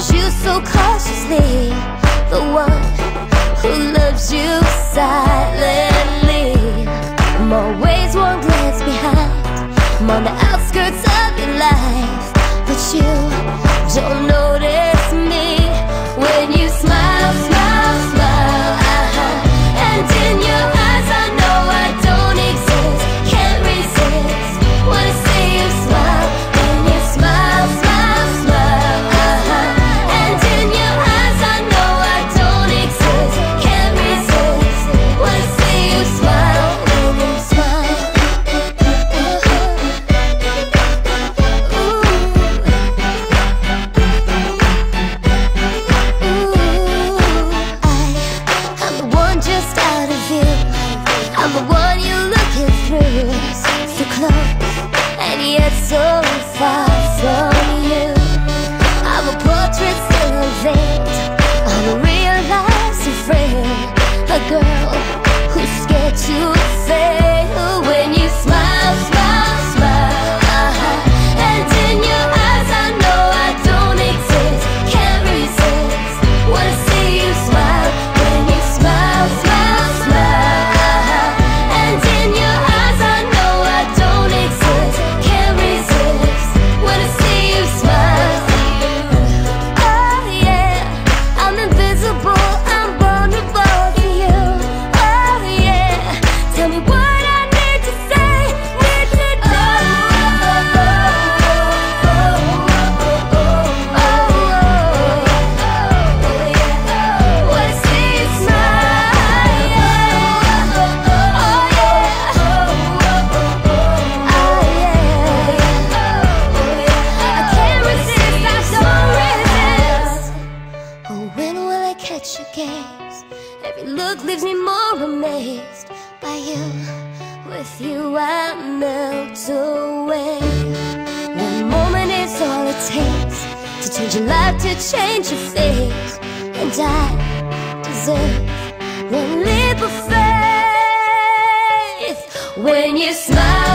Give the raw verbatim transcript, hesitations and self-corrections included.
choose so cautiously the one who loves you silently. I'm always one glance behind. I'm on the outskirts of your life, but you don't notice me when you smile, smile, smile. Uh-huh. And in your eyes I know I don't exist, can't resist. Wanna see you smile when you smile, smile, smile. Uh-huh. And in your eyes I know I don't exist, can't resist. Wanna see you smile when you smile. I'm the one you're looking through, so close and yet so far from you. I'm a portrait still unveiled, I'm a real life friend, a girl who's scared to fail. When you smile, smile, smile, uh-huh. And in your eyes I know I don't exist, can't resist. Wanna see you smile when you smile, smile, smile. Catch your gaze, every look leaves me more amazed by you. With you I melt away. One moment is all it takes to change your life, to change your face. And I deserve one leap of faith when you smile.